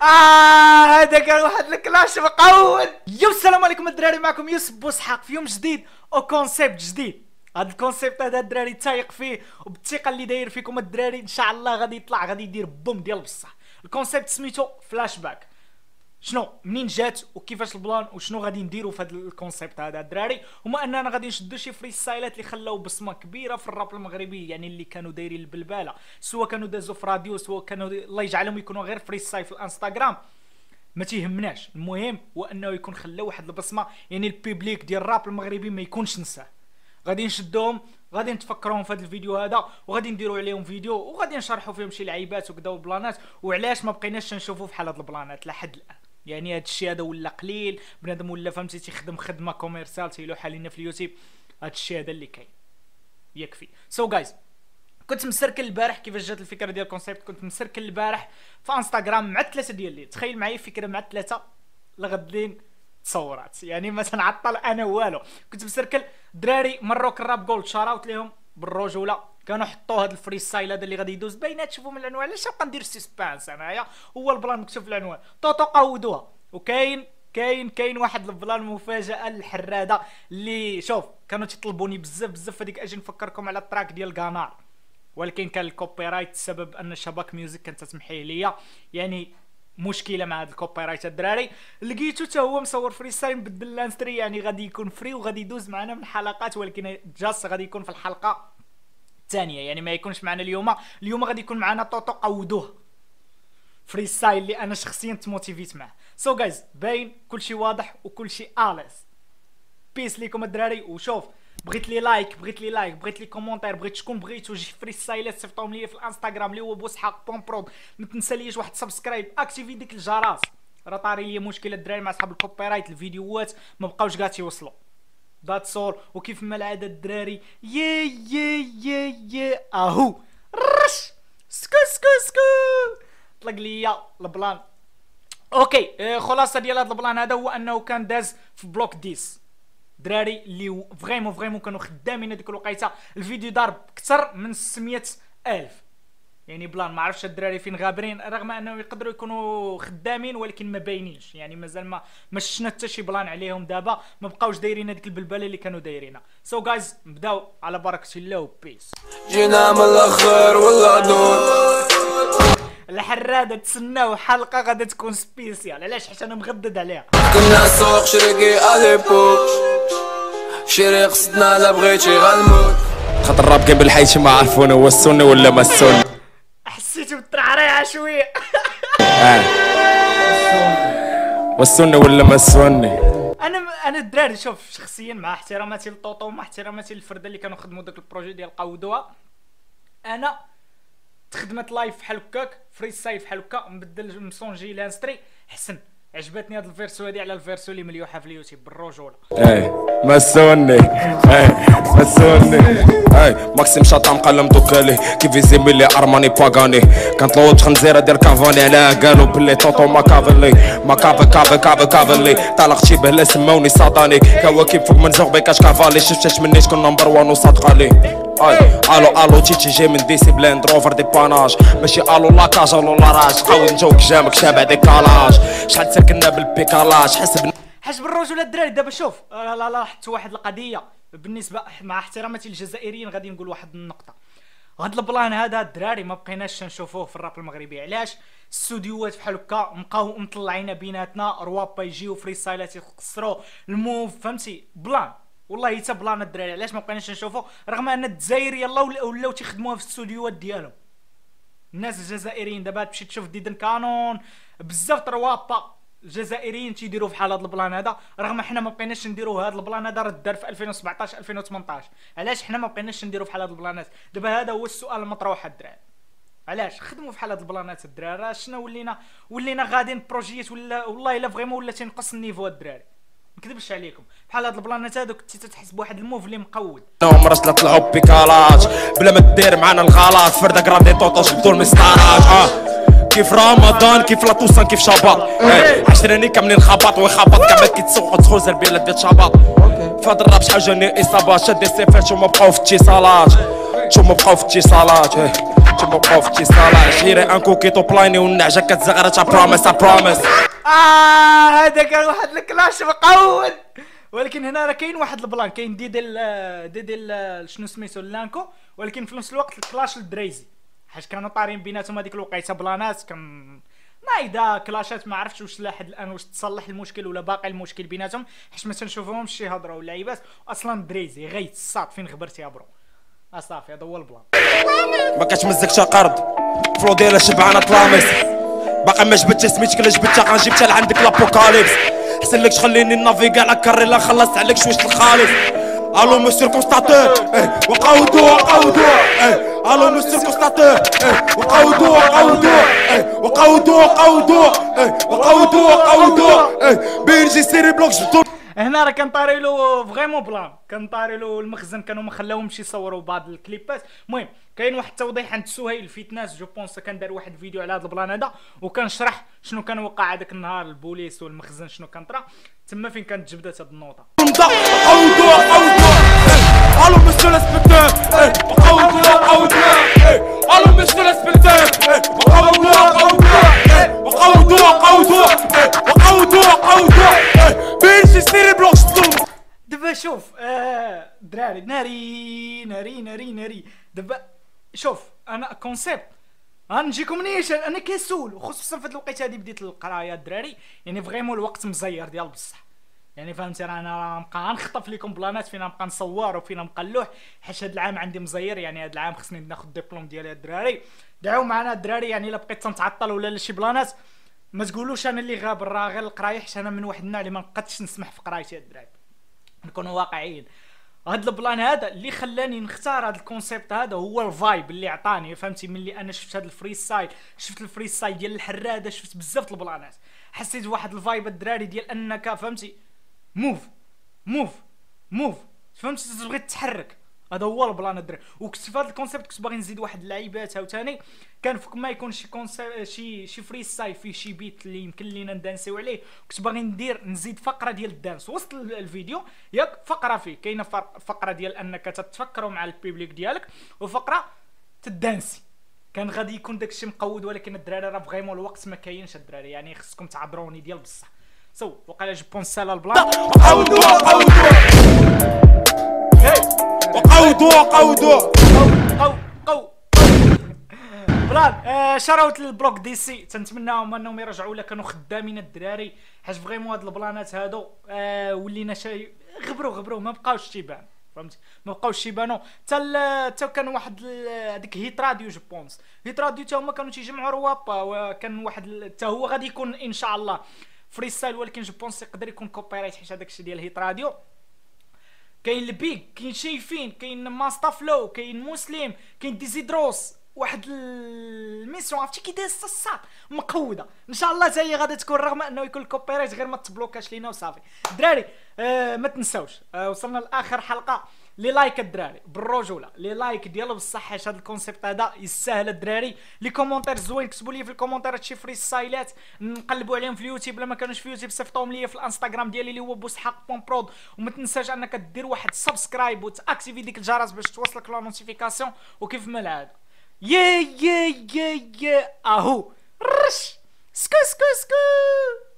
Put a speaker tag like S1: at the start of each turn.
S1: هذا كان واحد الكلاش مقود. يو السلام عليكم الدراري، معكم يوسف بوسحاق في يوم جديد او كونسيبت جديد. هذا الكونسيبت هذا الدراري تايق فيه وبالثقه اللي داير فيكم الدراري ان شاء الله غادي يطلع، غادي يدير بوم ديال بصح. الكونسيبت سميتو فلاش باك. شنو منين جات وكيفاش البلان وشنو غادي نديروا في هذا الكونسيبت هذا الدراري، هما اننا غادي نشدوا شي فري ستايلات اللي خلاو بصمه كبيره في الراب المغربي، يعني اللي كانوا دايرين البلباله، سواء كانوا دازوا في راديو سواء كانوا الله يجعلهم يكونوا غير فري ستايل في الانستغرام، ما تيهمناش. المهم هو انه يكون خلاو واحد البصمه، يعني البيبليك ديال الراب المغربي ما يكونش نساه. غادي نشدوهم، غادي نتفكروهم في هذا الفيديو هذا، وغادي نديروا عليهم فيديو وغادي نشرحوا فيهم شي لعيبات وكذا والبلانات، وعلاش ما بقيناش نشوفوا في حال هاد البلانات لحد الان. يعني هاد الشيء هذا ولا قليل، بنادم ولا فهمتي تيخدم خدمه كوميرسال تيلوح علينا في اليوتيوب. هاد الشيء هذا اللي كاين يكفي. سو جايز، كنت مسركل البارح كيفاش جات الفكره ديال الكونسيبت. كنت مسركل البارح في انستغرام مع 3 ديال الليل. تخيل معايا فكره مع 3 لغدين تصورات، يعني ما تنعطل انا والو. كنت مسركل دراري مروك الراب جولد شاراوت ليهم بالرجوله، كانوا حطوا هذا الفري ستايل هذا اللي غادي يدوز باينات. تشوفوا من العنوان، علاش نبقى ندير سسبانس انايا؟ هو البلان مكتوب في العنوان، طوطو قودوها. وكاين كاين واحد البلان مفاجاه الحراده اللي شوف كانوا تيطلبوني بزاف هذيك. اجي نفكركم على التراك ديال غانار، ولكن كان الكوبي رايت السبب ان شباك ميوزك كانت تمحيه ليا، يعني مشكله مع هذا الكوبي رايت. الدراري لقيتو حتى هو مصور فري ستايل بدل لانستري، يعني غادي يكون فري وغادي يدوز معنا من الحلقات، ولكن جاست غادي يكون في الحلقه الثانيه، يعني ما يكونش معنا اليوم غادي يكون معنا طوطو قودوه فري ستايل اللي انا شخصيا تموتيفيت معاه. سو جايز، باين كلشي واضح وكلشي اليس. بيس ليكم الدراري. وشوف بغيت لي لايك، بغيت لي كومونتير، بغيت شكون بغيتو شي فري ستايلات صيفطوهم لي في الانستغرام اللي هو بوسحاق.برود. ما تنساليش واحد سبسكرايب، اكتيفي ديك الجرس. راه طاري لي مشكله الدراري مع صحاب الكوبي رايت، الفيديوات ما بقاوش كاع تيوصلوا. ذاتس اول. وكيف ما العاده الدراري يا اهو رش سكو طلق ليا البلان. اوكي، خلاصه ديال هذا البلان هذا هو انه كان داز في بلوك 10 دراري اللي فريمون كانوا خدامين هذيك الوقيته. الفيديو ضرب اكثر من 600,000، يعني بلان ما عرفتش الدراري فين غابرين، رغم انهم يقدروا يكونوا خدامين ولكن ما باينينش، يعني مازال ما شفنا حتى شي بلان عليهم. دابا ما بقاوش دايرين هذيك البلبله اللي كانوا دايرينها. سو جايز، نبداو على بركه الله وبيس.
S2: جينا من الاخر والله دور
S1: الحراده تسناو حلقه غادا تكون سبيسيال. علاش؟ حيت انا مغدد عليها.
S2: كنا سوق شريكي اليبوك شري قصدنا لا بغيتي غنموت،
S3: خاطر الراب كاين بالحيش ما عرفونا هو السني ولا ما السني.
S1: حسيتو بالترعريعه شويه.
S3: والسني ولا ما السني.
S1: انا الدراري شوف، شخصيا مع احتراماتي للطوطو ومع احتراماتي للفرده اللي كانوا خدموا داك البروجي ديال قودوها، انا تخدمت لايف بحال هكاك، فري ستايل بحال هكا، نبدل مسونجي لانستري حسن. عجبتني هاد الفيرسو هادي على الفيرسو اللي مليوحه في اليوتيوب بالرجوله.
S3: ما السني ما السني. ماكسيم شاطا مقلم دوكالي كيف يزيميلي ارماني باغاني. كانت لوط خنزيره ديال كافالي، علاه قالوا بلي طوطو كافالي طلق شي بهلا سماوني ساتانيك. كواكب فوق من زوق بيكاش كافالي، شفتش مني شكون نمبر 1 وصادقه لي. الو تيتي جاي من ديسي بلاند روفر دي باناج، ماشي الو لاكاج الو لاراج. قاود نجاوك جامك شابع ديكالاج، شحال ساكننا بالبيكالاج
S1: حسب الرجوله الدراري. دابا شوف، لا حتى واحد القضيه بالنسبه مع احتراماتي للجزائريين، غادي نقول واحد النقطه. هاد البلان هذا الدراري ما بقيناش نشوفوه في الراب المغربي. علاش؟ الاستوديوهات بحال هكا بقاو مطلعين بيناتنا، روابا يجيو فري ستايلات يقصروا الموف، فهمتي؟ بلان والله حتى بلان الدراري. علاش ما بقيناش نشوفوه؟ رغم ان الجزائر يلا ولاو تيخدموها في الاستوديوهات ديالهم. الناس الجزائريين دابا تمشي تشوف ديدن كانون بزاف روابا الجزائريين تيديروا في حال هذا البلان هذا، رغم حنا ما بقيناش نديروا هذا البلان هذا. راه دار في 2017 2018. علاش حنا ما بقيناش نديروا في حال هذا البلانات؟ دابا هذا هو السؤال المطروح الدراري. علاش خدموا في حال هاد البلانات الدراري؟ راه شنو ولينا غاديين بروجيات ولا والله الا فريمون ولا تنقص النيفو الدراري. نكذبش عليكم، بحال هاد البلانات هادو كنتي تحس بواحد الموف اللي مقود.
S3: مرسله طلعوا بيكالاج بلا ما دير معانا الغلط، فرده كراندي طوطو جبدوا المسطراج. كيف رمضان كيف لاطوسان كيف شباط، عشراني كاملين خباط وخباط كاع ما كيتسوق تخوز البلاد ديال شباط. فهاد الراب شحال جاني اصابات، شاد السيفات وما بقاو في اتصالات، تشي موقف تشي صالح شيري ان كوكيتو بلايني والنعجه كتزغر تا بروميس
S1: هذا كان واحد الكلاش مقود. ولكن هنا راه كاين واحد البلان، كاين دي شنو سميتو لانكو، ولكن في نفس الوقت الكلاش الدريزي، حيت كانوا طارين بيناتهم هذيك الوقيته بلانات. كان نايدا كلاشات ما عرفتش واش لحد الان واش تصلح المشكل ولا باقي المشكل بيناتهم، حيت ما تنشوفوهمش يهضروا اللعيبات. اصلا دريزي غيتصاط فين غبرتي يا برو. صافي هذا هو البلان.
S3: ما كتمزكش قرض فلو ديالها شبعانه طلاميس، باقي ما جبتش سميتك لا جبتها غنجيبتها لعندك لابوكاليبس. حسن لك تخليني نافيكا على كاريلا خلصت عليك شويش الخالص. الو مسير كونستاتور وقودو الو مسير كونستاتور وقودو بيرجي سيري بلوك جبتو.
S1: هنا راه كنطاري له فريمون بلان، كنطاري له المخزن كانوا ما خلاوهمش يصوروا بعض الكليبات. المهم كاين واحد التوضيح عند سهيل الفيتنس جو بونس، كان دار واحد الفيديو على هذا البلان هذا وكنشرح شنو كان وقع هذاك النهار، البوليس والمخزن شنو كان طرا تما فين كانت جبدات هاد النوطه.
S3: الو مسيو الانسبكتور الو مسيو الانسبكتور بيرجي سيري بلوك جبتو.
S1: دابا شوف دراري ناري دابا شوف انا كونسيبت غنجيكم نيشان انا كسول، وخصوصا في هاد الوقيته هادي بديت القرايه الدراري، يعني فريمون الوقت مزير ديال بصح، يعني فهمتي راه انا نبقى نخطف لكم بلانات فين نبقى نصور وفين نبقى نلوح، حيت هاد العام عندي مزير، يعني هاد العام خصني ناخذ ديبلوم ديالي الدراري. دعوا معنا الدراري، يعني الا بقيت تنتعطل ولا شي بلانات ما تقولوش انا اللي غاب، راه غير القرايه، حيت انا من واحد النوع اللي ما نقدش نسمح في قرايتي الدراري، نكونوا واقعيين. هاد البلان هذا اللي خلاني نختار هاد الكونسيبت هذا هو الفايب اللي عطاني، فهمتي ملي انا شفت هاد الفري ستايل، شفت الفري ستايل ديال الحراده، شفت بزاف البلانات، حسيت واحد الفايب الدراري ديال انك فهمتي موف فهمتي تبغي تتحرك. هذا هو البلان الدراري. وكنت في هذا الكونسيبت كنت باغي نزيد واحد اللعيبات عاوتاني، كان فوق ما يكون شي كونسيبت شي فري ستايل فيه شي بيت اللي يمكن لينا ندانسيو عليه، كنت باغي نزيد فقره ديال الدانس وسط الفيديو، ياك فقره فيه كاينه فقره ديال انك تتفكروا مع البيبليك ديالك، وفقره تدانسي. كان غادي يكون داكشي مقود، ولكن الدراري راه فريمون الوقت ما كاينش الدراري، يعني خصكم تعذروني ديال بصح. وقال جو بونس سالا البلان قو بلان. شراوت البلوك دي سي، تنتمناهم انهم يرجعوا لك، كانوا خدامين الدراري، حيت فريمون هاد البلانات هادو ولينا شي غبروا ما بقاوش تيبان، فهمتي ما بقاوش تيبانوا. حتى كان واحد هذيك هيت راديو جو بونس، هيت راديو حتى هما كانوا تيجمعوا روابا، وكان واحد حتى هو غادي يكون ان شاء الله فري ستايل، ولكن جو بونس يقدر يكون كوبيرايت، حيت هذاك الشيء ديال هيت راديو. كاين البيك، كاين شايفين، كاين ماستافلو، كاين مسلم، كاين ديزيدروس، واحد الميسيون عرفتي كي داير الصاط مقوده، ان شاء الله حتى هي غادي تكون، رغم انه يكون الكوبيرايت غير ما تبلوكاش لينا وصافي. دراري ما تنساوش وصلنا لاخر حلقه، لي لايك الدراري بالرجوله، لي لايك ديال بصح، حيت هذا الكونسيبت هذا يستاهل الدراري. لي كومونتير زوين، كتبوا لي في الكومونتيرات شي فري ستايلات نقلبوا عليهم في اليوتيوب، الا ما كانوش في اليوتيوب صيفطوهم لي في الانستغرام ديالي اللي هو بوسحق.برود. وما تنساش انك دير واحد سبسكرايب وتاكتيفي ديك الجرس باش توصلك لا نوتيفيكاسيون. وكيف ما العاده يا اهو رش سكو